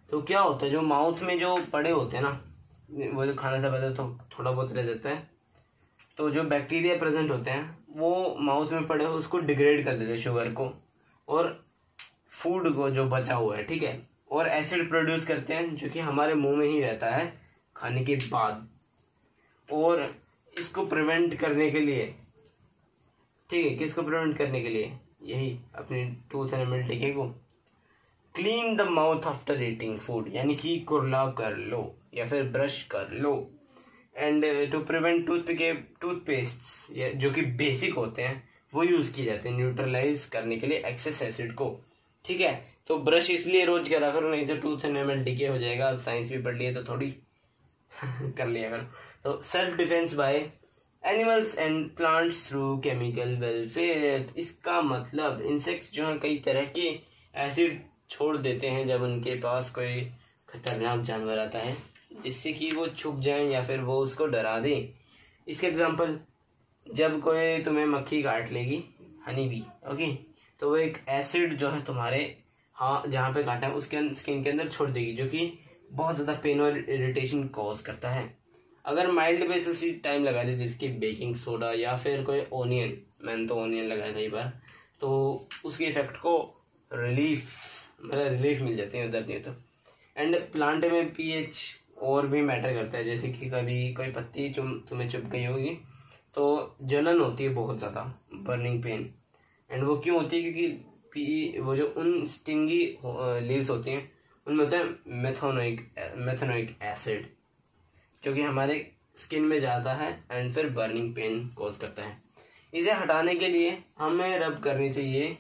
तो क्या होता है, जो माउथ में जो पड़े होते हैं ना, वो जो खाने से पहले तो थोड़ा बहुत रह जाता है, तो जो बैक्टीरिया प्रेजेंट होते हैं वो माउथ में पड़े हुए उसको डिग्रेड कर देते हैं, शुगर को और फूड को जो बचा हुआ है, ठीक है, और एसिड प्रोड्यूस करते हैं जो कि हमारे मुंह में ही रहता है खाने के बाद। और इसको प्रिवेंट करने के लिए, ठीक है, किसको प्रिवेंट करने के लिए, यही अपनी टूथ एनिमल टिके को clean the mouth after eating food, यानी कि कुरला कर लो या फिर ब्रश कर लो। And to prevent tooth toothpaste जो कि बेसिक होते हैं वो यूज किए जाते हैं न्यूट्रलाइज करने के लिए एक्सेस एसिड को, ठीक है। तो ब्रश इसलिए रोज करा करो, नहीं तो टूथ एनिमल डिके हो जाएगा। अब साइंस भी पढ़ लिया तो थोड़ी कर लिया करो। तो self defence by animals and plants through chemical welfare, इसका मतलब इंसेक्ट्स जो है कई तरह के एसिड छोड़ देते हैं जब उनके पास कोई खतरनाक जानवर आता है, जिससे कि वो छुप जाएं या फिर वो उसको डरा दे। इसके एग्जांपल, जब कोई तुम्हें मक्खी काट लेगी, हनी बी, ओके, तो वो एक एसिड जो है तुम्हारे हाँ जहाँ पे काटा है उसके स्किन के अंदर छोड़ देगी, जो कि बहुत ज़्यादा पेन और इरिटेशन कॉज करता है। अगर माइल्ड बेस उसी टाइम लगा दे, जिसकी बेकिंग सोडा या फिर कोई ओनियन, मैंने तो ओनियन लगाया कई बार, तो उसके इफेक्ट को रिलीफ मतलब रिलीफ मिल जाती है, दर्द नहीं तो। एंड प्लांट में पीएच और भी मैटर करता है, जैसे कि कभी कोई पत्ती चुम तुम्हें चुभ गई होगी तो जलन होती है बहुत ज़्यादा, बर्निंग पेन। एंड वो क्यों होती है, क्योंकि पी वो जो उन स्टिंगी लीव्स होती हैं उनमें होता है मेथोनोइक मेथोनोइक एसिड, जो कि हमारे स्किन में जाता है एंड फिर बर्निंग पेन कॉज करता है। इसे हटाने के लिए हमें रब करनी चाहिए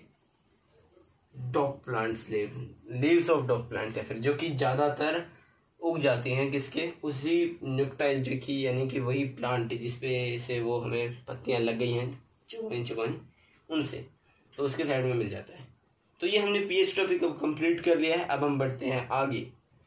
dog plants leave leaves of dog plants, या फिर जो कि ज़्यादातर उग जाती हैं किसके, उसी न्यूक्टाइल जो कि यानी कि वही प्लांट जिसपे से वो हमें पत्तियां लग गई हैं चुगनी चुगनी उनसे, तो उसके साइड में मिल जाता है। तो ये हमने पीएच टॉपिक को कंप्लीट कर लिया है। अब हम बढ़ते हैं आगे।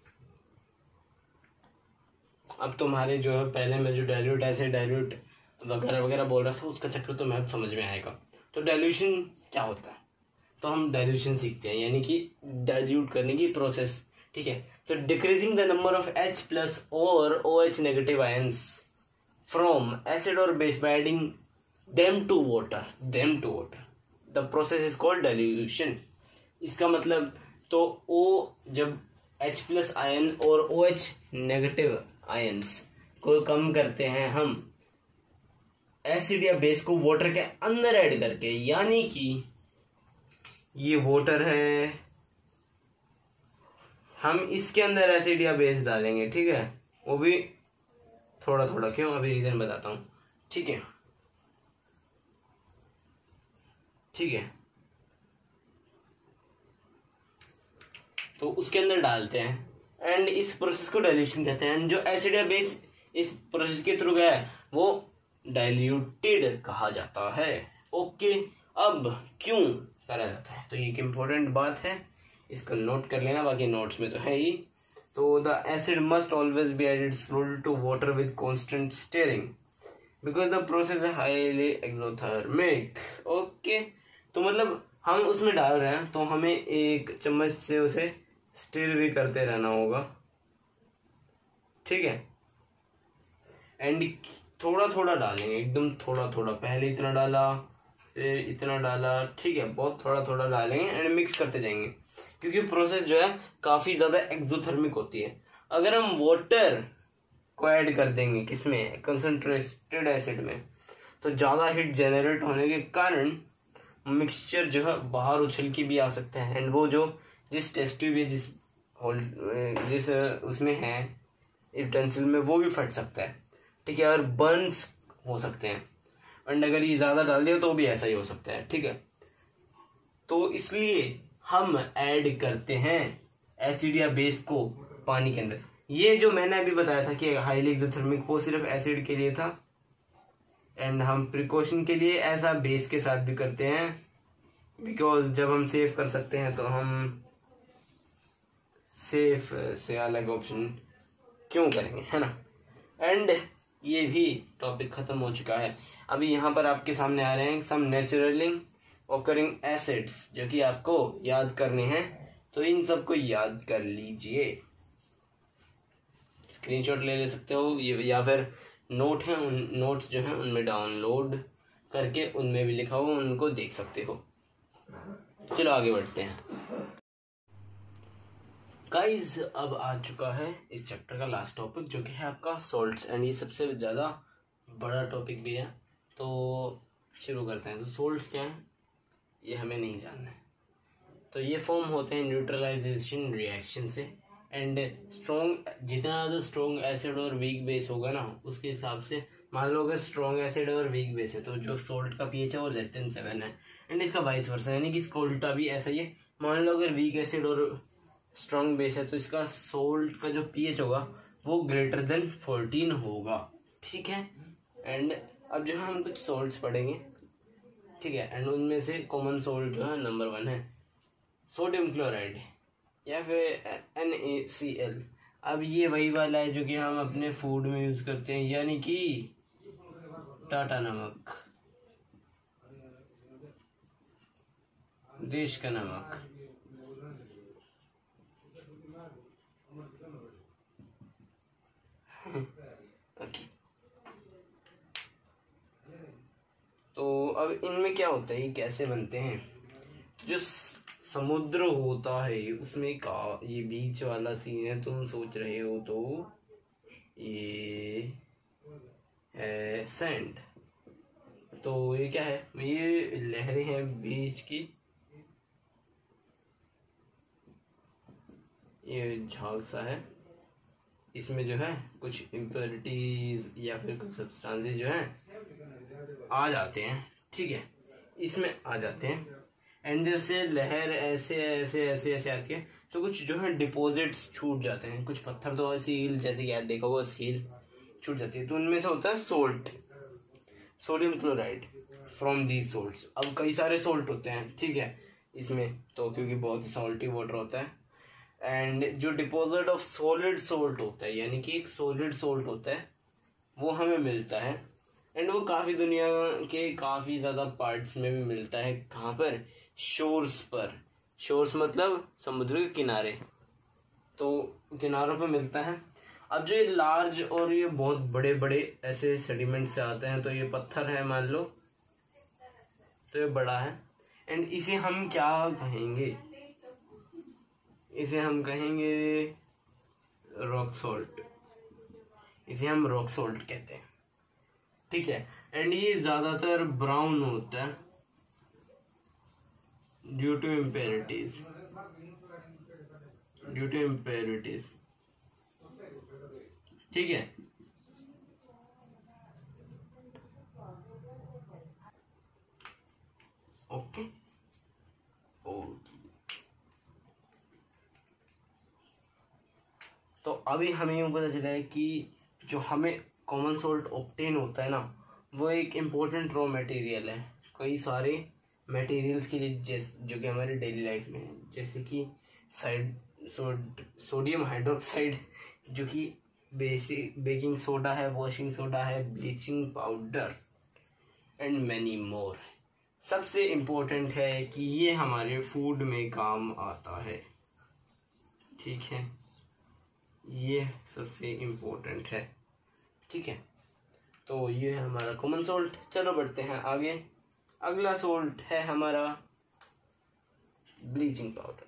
अब तुम्हारे जो है पहले मैं जो डाइल्यूट ऐसे डाइल्यूट वगैरह वगैरह बोल रहा था उसका चक्कर तो मैं समझ में आएगा। तो डाइल्यूशन क्या होता है, तो हम डाइल्यूशन सीखते हैं, यानी कि डाइल्यूट करने की प्रोसेस, ठीक है। तो decreasing the number of H plus और OH negative ions from acid और base by adding them to water them to water the process is called dilution. इसका मतलब तो O जब H प्लस आयन और OH नेगेटिव आयंस को कम करते हैं हम एसिड या बेस को वाटर के अंदर ऐड करके, यानी कि ये वाटर है, हम इसके अंदर एसिड या बेस डालेंगे, ठीक है, वो भी थोड़ा थोड़ा, क्यों अभी रीजन बताता हूं, ठीक है ठीक है तो उसके अंदर डालते हैं एंड इस प्रोसेस को डाइल्यूशन कहते हैं। जो एसिड या बेस इस प्रोसेस के थ्रू गया है वो डाइल्यूटेड कहा जाता है। ओके, अब क्यों करा जाता है, तो ये एक इम्पोर्टेंट बात है, इसको नोट कर लेना, बाकी नोट्स में तो है ही। तो the acid must always be added slowly to water with constant stirring because the process है हाईली एक्सोथर्मिक। ओके, तो मतलब हम उसमें डाल रहे हैं तो हमें एक चम्मच से उसे स्टीर भी करते रहना होगा, ठीक है। एंड थोड़ा थोड़ा डालेंगे, एकदम थोड़ा थोड़ा, पहले इतना डाला फिर इतना डाला, ठीक है, बहुत थोड़ा थोड़ा डालेंगे एंड मिक्स करते जाएंगे, क्योंकि प्रोसेस जो है काफी ज्यादा एक्सोथर्मिक होती है। अगर हम वाटर को ऐड कर देंगे किसमें, कंसंट्रेटेड एसिड में, तो ज्यादा हीट जनरेट होने के कारण मिक्सचर जो है बाहर उछल के भी आ सकता है एंड वो जो जिस टेस्ट ट्यूब या जिस जिस उसमें है यूटेंसिल में वो भी फट सकता है, ठीक है, और बर्न्स हो सकते हैं। एंड अगर ये ज्यादा डाल दिया तो भी ऐसा ही हो सकता है, ठीक है। तो इसलिए हम ऐड करते हैं एसिड या बेस को पानी के अंदर। ये जो मैंने अभी बताया था कि हाईली एक्सोथर्मिक, वो सिर्फ एसिड के लिए था एंड हम प्रिकॉशन के लिए ऐसा बेस के साथ भी करते हैं, बिकॉज जब हम सेव कर सकते हैं तो हम सेफ से अलग ऑप्शन क्यों करेंगे, है ना। एंड ये भी टॉपिक खत्म हो चुका है। अभी यहाँ पर आपके सामने आ रहे हैं सम नेचुरली ऑकरिंग एसिड्स जो कि आपको याद करने हैं, तो इन सबको याद कर लीजिए। स्क्रीनशॉट ले ले सकते हो, ये या फिर नोट हैं, उन नोट्स जो हैं उनमें डाउनलोड करके उनमें भी लिखा हुआ उनको देख सकते हो। चलो आगे बढ़ते हैं गाइस। अब आ चुका है इस चैप्टर का लास्ट टॉपिक, जो कि है आपका सॉल्ट्स, एंड ये सबसे ज़्यादा बड़ा टॉपिक भी है। तो शुरू करते हैं। तो सॉल्ट्स क्या है ये हमें नहीं जानना है। तो ये फॉर्म होते हैं न्यूट्रलाइजेशन रिएक्शन से, एंड स्ट्रॉन्ग, जितना ज़्यादा स्ट्रॉन्ग एसिड और वीक बेस होगा ना उसके हिसाब से, मान लो अगर स्ट्रॉन्ग एसिड और वीक बेस है तो जो सॉल्ट का पीएच है वो लेस देन सेवन है, एंड इसका वाइस वर्सा, यानी कि इसका उल्टा भी ऐसा ही है। मान लो अगर वीक एसिड और स्ट्रॉन्ग बेस है तो इसका सोल्ट का जो पीएच होगा वो ग्रेटर देन फोर्टीन होगा, ठीक है। एंड अब जो है हम कुछ सोल्ट्स पढ़ेंगे, ठीक है, एंड उनमें से कॉमन सोल्ट जो है नंबर वन है सोडियम क्लोराइड या फिर एन ए सी एल। अब ये वही वाला है जो कि हम अपने फूड में यूज करते हैं, यानी कि टाटा नमक, देश का नमक। ओके, तो अब इनमें क्या होता है, ये कैसे बनते हैं। तो जो समुद्र होता है उसमें का ये बीच वाला सीन है, तुम सोच रहे हो तो ये है सैंड। तो ये क्या है, ये लहरें हैं बीच की, ये झाग सा है, इसमें जो है कुछ इम्प्योरिटीज या फिर कुछ सब्सटेंसेस जो हैं आ जाते हैं, ठीक है, इसमें आ जाते हैं। एंड जब से लहर ऐसे ऐसे ऐसे ऐसे आती है तो कुछ जो है डिपॉजिट्स छूट जाते हैं, कुछ पत्थर तो सील, जैसे कि आप देखा होगा सील छूट जाती है, तो उनमें से होता है salt, sodium chloride from these salts. अब कई सारे सोल्ट होते हैं, ठीक है, इसमें तो क्योंकि बहुत सॉल्टी वाटर होता है। एंड जो डिपॉजिट ऑफ सॉलिड सोल्ट होता है, यानी कि एक सॉलिड सोल्ट होता है, वो हमें मिलता है, एंड वो काफ़ी दुनिया के काफ़ी ज़्यादा पार्ट्स में भी मिलता है। कहाँ पर, शोर्स पर, शोर्स मतलब समुद्र के किनारे, तो किनारों पर मिलता है। अब जो ये लार्ज और ये बहुत बड़े बड़े ऐसे सेडिमेंट से आते हैं, तो ये पत्थर है मान लो, तो ये बड़ा है, एंड इसे हम क्या कहेंगे, इसे हम कहेंगे रॉक सॉल्ट, इसे हम रॉक सॉल्ट कहते हैं, ठीक है। एंड ये ज्यादातर ब्राउन होता है due to impurities, due to impurities, ठीक है। ओके, तो अभी हमें यूँ पता चला है कि जो हमें कॉमन सोल्ट ऑब्टेन होता है ना, वो एक इम्पोर्टेंट रॉ मटेरियल है कई सारे मटेरियल्स के लिए, जैसे जो कि हमारे डेली लाइफ में है, जैसे कि साइड सोड सोडियम हाइड्रोक्साइड, जो कि बेसिक बेकिंग सोडा है, वॉशिंग सोडा है, bleaching powder and many more. सबसे इम्पोर्टेंट है कि ये हमारे फूड में काम आता है, ठीक है, ये सबसे इम्पोर्टेंट है, ठीक है। तो ये है हमारा कॉमन सोल्ट। चलो बढ़ते हैं आगे। अगला सोल्ट है हमारा ब्लीचिंग पाउडर।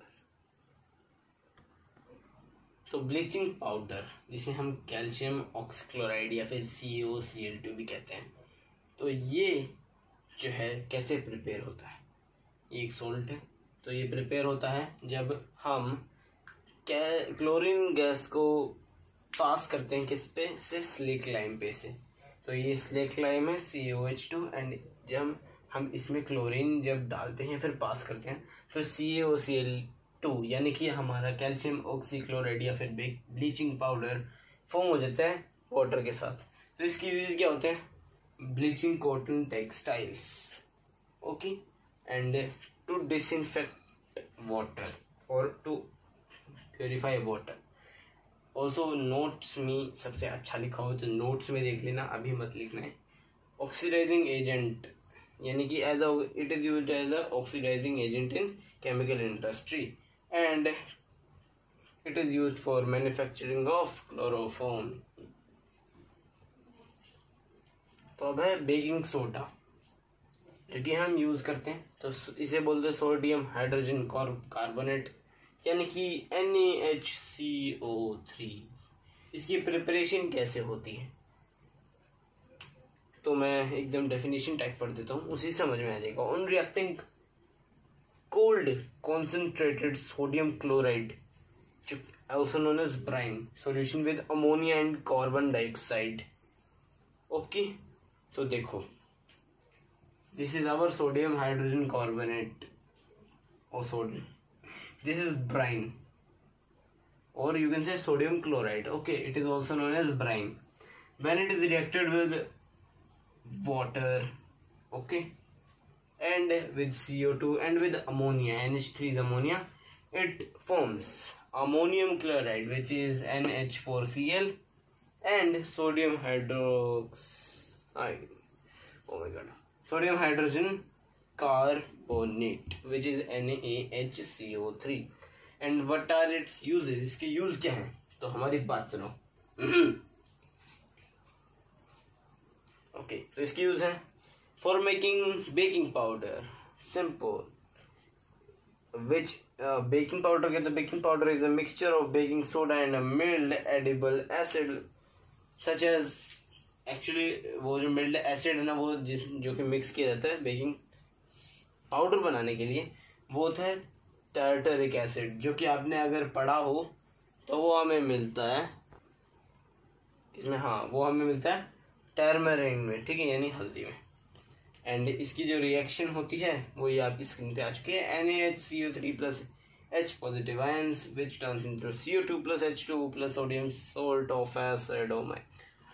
तो ब्लीचिंग पाउडर, जिसे हम कैल्शियम ऑक्सीक्लोराइड या फिर सी ओ सी एल टू भी कहते हैं, तो ये जो है कैसे प्रिपेयर होता है, ये एक सोल्ट है। तो ये प्रिपेयर होता है जब हम क्लोरीन गैस को पास करते हैं किस पे से, स्लेक लाइम पे से। तो ये स्लेक लाइम है C O H two, and जब हम इसमें क्लोरीन जब डालते हैं फिर पास करते हैं तो सी ए ओ सी एल टू, यानी कि हमारा कैल्शियम ऑक्सीक्लोराइड या फिर ब्लीचिंग पाउडर फॉर्म हो जाता है वाटर के साथ। तो इसकी यूज क्या होते हैं, bleaching cotton textiles, okay, and to disinfect water और to purify water. Also notes में सबसे अच्छा लिखा हो तो नोट्स में देख लेना, अभी मत लिखना है। ऑक्सीडाइजिंग एजेंट, यानी कि as it is used as a oxidising agent in chemical industry, and it is used for manufacturing of chloroform. तो अब है बेकिंग सोडा, जो कि हम यूज करते हैं, तो इसे बोलते हैं सोडियम हाइड्रोजन कार्बोनेट, यानी कि N A H C O three. इसकी प्रिपरेशन कैसे होती है, तो मैं एकदम डेफिनेशन टाइप पढ़ देता हूँ, उसी समझ में आ जाएगा। On reacting cold concentrated sodium chloride, also known as brine solution with ammonia and carbon dioxide। Okay, तो देखो, this is our sodium hydrogen carbonate or sodium, this is brine, or you can say sodium chloride। okay, it is also known as brine। when it is reacted with water, okay, and with C O two and with ammonia, N H three is ammonia, it forms ammonium chloride, which is N H four C L, and sodium hydroxide, oh my god, sodium hydrogen carbonate, which is N A H C O three। and what are its uses, इसके यूज क्या हैं, तो हमारी बात सुनो। ओके, तो इसके यूज है for making baking powder, simple, which uh, baking powder के, तो baking powder is a mixture of baking soda and a mild edible acid such as, actually वो जो mild acid है ना, वो जिस जो कि मिक्स किया जाता है बेकिंग पाउडर बनाने के लिए, वो था टार्टरिक एसिड, जो कि आपने अगर पढ़ा हो तो वो हमें मिलता है इसमें, हाँ वो हमें मिलता है टर्मरिन में, ठीक है, यानी हल्दी में। एंड इसकी जो रिएक्शन होती है वो ये आपकी स्क्रीन पे आ चुकी है, N A H C O three plus H positive ions which turns into C O two plus H two plus sodium salt of acid. Oh my,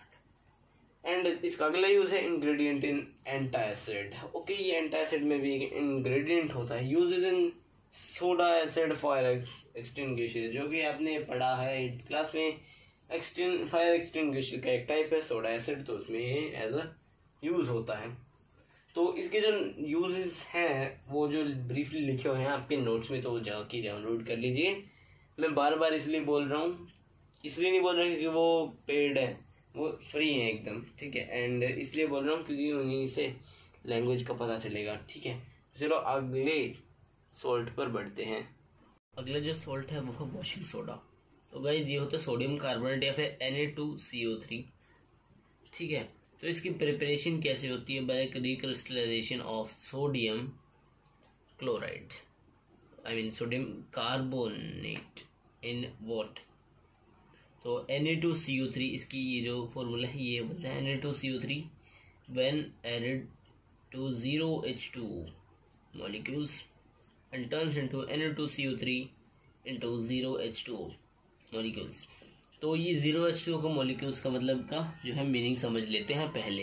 and इसका अगला यूज है इंग्रेडिएंट इन एंटासिड। ओके, ये एंटासिड में भी एक इंग्रेडिएंट होता है, uses in soda acid fire extinguisher, जो कि आपने पढ़ा है एट्थ क्लास में, एक्सटिंग फायर एक्सटिंग्विशर का एक टाइप है सोडा एसिड, तो उसमें एज अ यूज होता है। तो इसके जो यूजेस हैं वो जो ब्रीफली लिखे हुए हैं आपके नोट्स में, तो जाके डाउनलोड कर लीजिए। मैं बार बार इसलिए बोल रहा हूँ, इसलिए नहीं बोल रहा क्योंकि वो पेड है, वो फ्री है एकदम, ठीक है, एंड इसलिए बोल रहा हूँ क्योंकि उन्हीं से लैंग्वेज का पता चलेगा, ठीक है। चलो अगले सॉल्ट पर बढ़ते हैं। अगला जो सॉल्ट है वो है वॉशिंग सोडा। तो गाइस ये होता है सोडियम कार्बोनेट या फिर N A two C O three, ठीक है। तो इसकी प्रिपरेशन कैसे होती है, by recrystallisation of sodium chloride, I mean sodium carbonate in water. तो N A two C O three इसकी ये जो फॉर्मूला है ये बनता है N A two C O three when added to zero H two molecules and turns into N A two C O three into zero H two molecules. तो ये जीरो एच टू का मॉलिक्यूल्स का मतलब का जो है मीनिंग समझ लेते हैं पहले।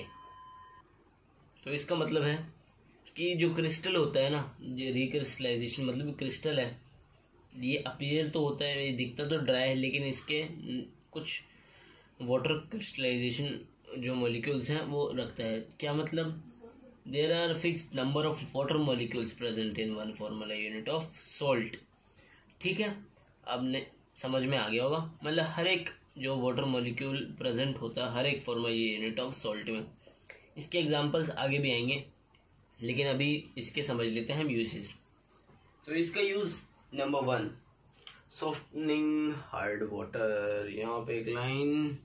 तो इसका मतलब है कि जो क्रिस्टल होता है ना, ये रिक्रिस्टलाइजेशन मतलब क्रिस्टल है, ये अपीयर तो होता है, ये दिखता तो ड्राई है, लेकिन इसके कुछ वाटर क्रिस्टलाइजेशन जो मॉलिक्यूल्स हैं वो रखता है। क्या मतलब, there are fixed number of water molecules present in one formula unit of salt, ठीक है। आपने समझ में आ गया होगा, मतलब हर एक जो वाटर मॉलिक्यूल प्रेजेंट होता है हर एक फॉर्मूला यूनिट ऑफ सॉल्ट में। इसके एग्जांपल्स आगे भी आएंगे, लेकिन अभी इसके समझ लेते हैं हम यूजेस। तो इसका use number one, softening hard water. यहाँ पे एक लाइन,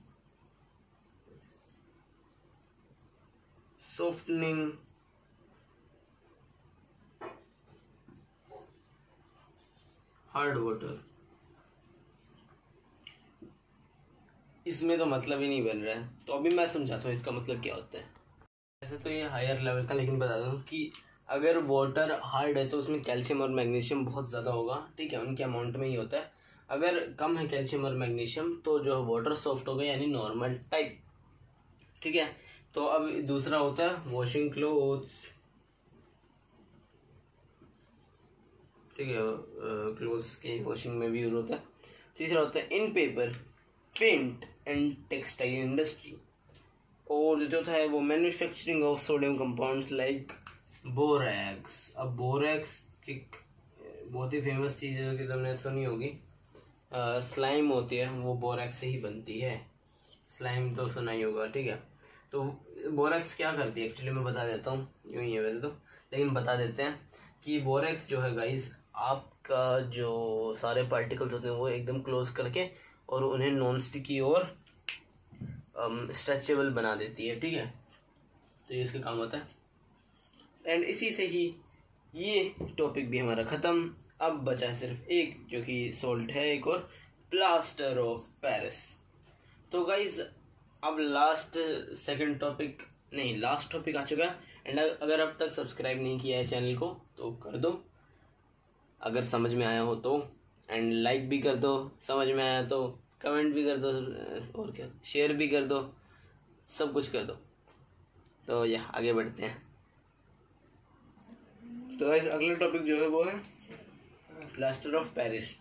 सॉफ्टनिंग हार्ड वाटर, इसमें तो मतलब ही नहीं बन रहा है, तो अभी मैं समझाता हूँ इसका मतलब क्या होता है। वैसे तो ये हायर लेवल का, लेकिन बता दूँ कि अगर वाटर हार्ड है तो उसमें कैल्शियम और मैग्नीशियम बहुत ज़्यादा होगा, ठीक है, उनके अमाउंट में ही होता है। अगर कम है कैल्शियम और मैग्नीशियम तो जो वाटर सॉफ्ट होगा, यानी नॉर्मल टाइप, ठीक है। तो अब दूसरा होता है वॉशिंग क्लोथ्स, ठीक है, क्लोथ्स के वॉशिंग में भी यूज होता है। तीसरा होता है in paper, paint and textile industry. और जो था है वो manufacturing of sodium compounds like borax. अब बोरैक्स एक बहुत ही फेमस चीज़ है जो कि तुमने सुनी होगी, स्लाइम होती है वो बोरेक्स से ही बनती है। स्लाइम तो सुना ही होगा, ठीक है। तो बोरेक्स क्या करती है एक्चुअली मैं बता देता हूँ, यूँ ही है वैसे तो, लेकिन बता देते हैं कि बोरेक्स जो है गाइस आपका जो सारे पार्टिकल्स होते हैं वो एकदम क्लोज करके और उन्हें नॉन स्टिकी और स्ट्रेचेबल um, बना देती है, ठीक है। तो ये इसका काम होता है। एंड इसी से ही ये टॉपिक भी हमारा ख़त्म। अब बचा है सिर्फ एक, जो कि सोल्ट है एक और, प्लास्टर ऑफ पेरिस। तो गाइज अब लास्ट सेकंड टॉपिक नहीं लास्ट टॉपिक आ चुका है। एंड अगर अब तक सब्सक्राइब नहीं किया है चैनल को तो कर दो, अगर समझ में आया हो तो। एंड लाइक भी कर दो, समझ में आया तो कमेंट भी कर दो, और क्या शेयर भी कर दो, सब कुछ कर दो। तो या आगे बढ़ते हैं। तो गाइस अगला टॉपिक जो है वो है प्लास्टर ऑफ पेरिस।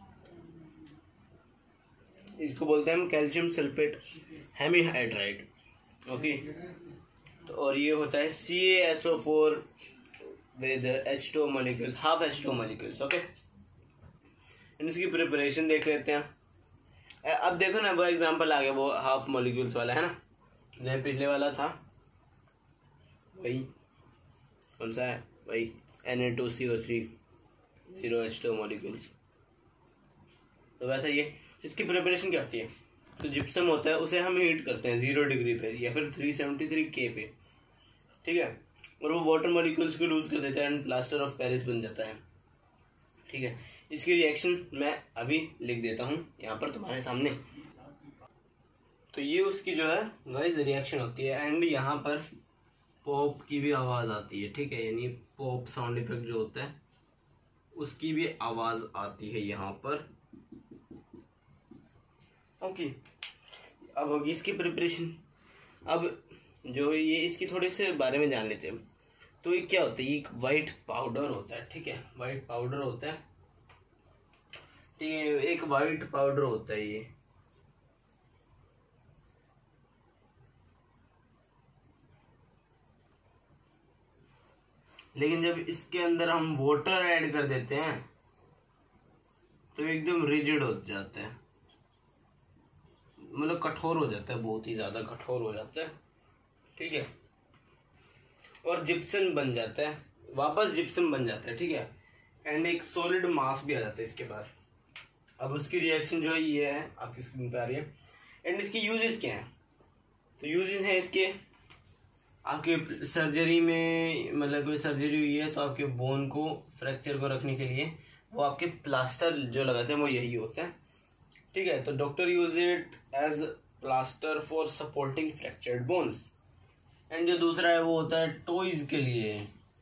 इसको बोलते हैं हम कैल्शियम सल्फेट हेमीहाइड्राइड, ओके। तो और ये होता है C A S O four with H two molecule, half H two molecules, okay. इसकी प्रिपरेशन देख लेते हैं। अब देखो ना वो एग्जांपल आ गया वो हाफ मॉलिक्यूल्स वाला, है ना, जो पिछले वाला था वही, कौन सा है वही, N A two C O three zero H two molecules. तो वैसा ये इसकी प्रिपरेशन क्या होती है, तो जिप्सम होता है उसे हम हीट करते हैं जीरो डिग्री पे या फिर थ्री सेवेंटी थ्री के पे, ठीक है, और वो वाटर मॉलिक्यूल्स को लूज कर देता है एंड प्लास्टर ऑफ पेरिस बन जाता है, ठीक है। इसकी रिएक्शन मैं अभी लिख देता हूँ यहाँ पर तुम्हारे सामने। तो ये उसकी जो है गाइस रिएक्शन होती है एंड यहाँ पर पॉप की भी आवाज़ आती है, ठीक है, यानी पॉप साउंड इफेक्ट जो होता है उसकी भी आवाज़ आती है यहाँ पर, ओके। अब होगी इसकी प्रिपरेशन। अब जो ये इसकी थोड़े से बारे में जान लेते हैं। तो ये क्या होता है, ये एक वाइट पाउडर होता है, ठीक है, वाइट पाउडर होता है, ठीक है, एक वाइट पाउडर होता है ये। लेकिन जब इसके अंदर हम वाटर ऐड कर देते हैं तो एकदम रिजिड हो जाता है, मतलब कठोर हो जाता है, बहुत ही ज्यादा कठोर हो जाता है, ठीक है, और जिप्सम बन जाता है, वापस जिप्सम बन जाता है, ठीक है, एंड एक सॉलिड मास भी आ जाता है इसके पास। अब उसकी रिएक्शन जो है ये है, आपकी स्क्रीन पे आ रही है। एंड इसके यूजेस क्या हैं, तो यूजेस हैं इसके, आपके सर्जरी में, मतलब कोई सर्जरी हुई है तो आपके बोन को, फ्रैक्चर को रखने के लिए वो आपके प्लास्टर जो लगाते हैं वो यही होता है, ठीक है। तो doctor use it as plaster for supporting fractured bones. And जो दूसरा है वो होता है टॉयज के लिए,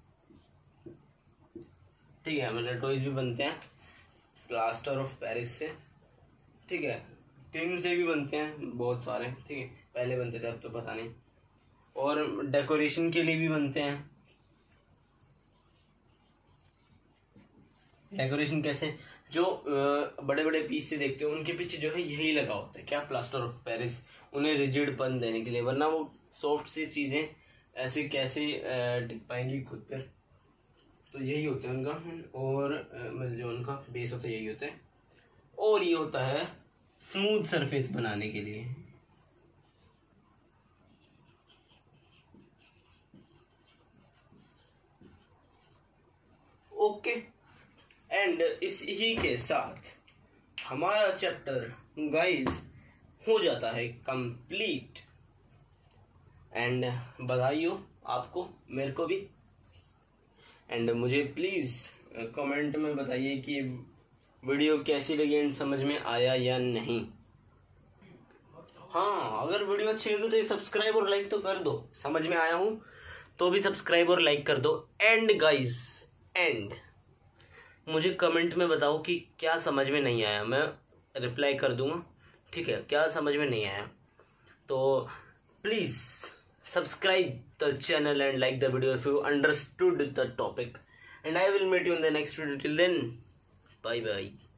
ठीक है, मतलब टॉयज भी बनते हैं प्लास्टर ऑफ पेरिस से, ठीक है, टिन से भी बनते हैं बहुत सारे, ठीक है, पहले बनते थे अब तो पता नहीं, और डेकोरेशन के लिए भी बनते हैं। डेकोरेशन कैसे, जो बड़े बड़े पीस से देखते हो उनके पीछे जो है यही लगा होता है, क्या, प्लास्टर ऑफ पेरिस, उन्हें रिजिडपन देने के लिए, वरना वो सॉफ्ट सी चीजें ऐसे कैसे टिक पाएंगी खुद पर। तो यही होता है उनका, और मतलब जो उनका बेस होता है यही होता है, और ये होता है स्मूथ सरफेस बनाने के लिए। ओके, एंड इस ही के साथ हमारा चैप्टर गाइस हो जाता है कंप्लीट। एंड बधाई हो आपको, मेरे को भी। एंड मुझे प्लीज कमेंट में बताइए कि वीडियो कैसी लगी एंड समझ में आया या नहीं। हाँ, अगर वीडियो अच्छी लगी तो ये सब्सक्राइब और लाइक तो कर दो, समझ में आया हूँ तो भी सब्सक्राइब और लाइक कर दो। एंड गाइस, एंड मुझे कमेंट में बताओ कि क्या समझ में नहीं आया, मैं रिप्लाई कर दूंगा, ठीक है, क्या समझ में नहीं आया तो please subscribe the channel and like the video if you understood the topic, and I will meet you in the next video. Till then, bye bye.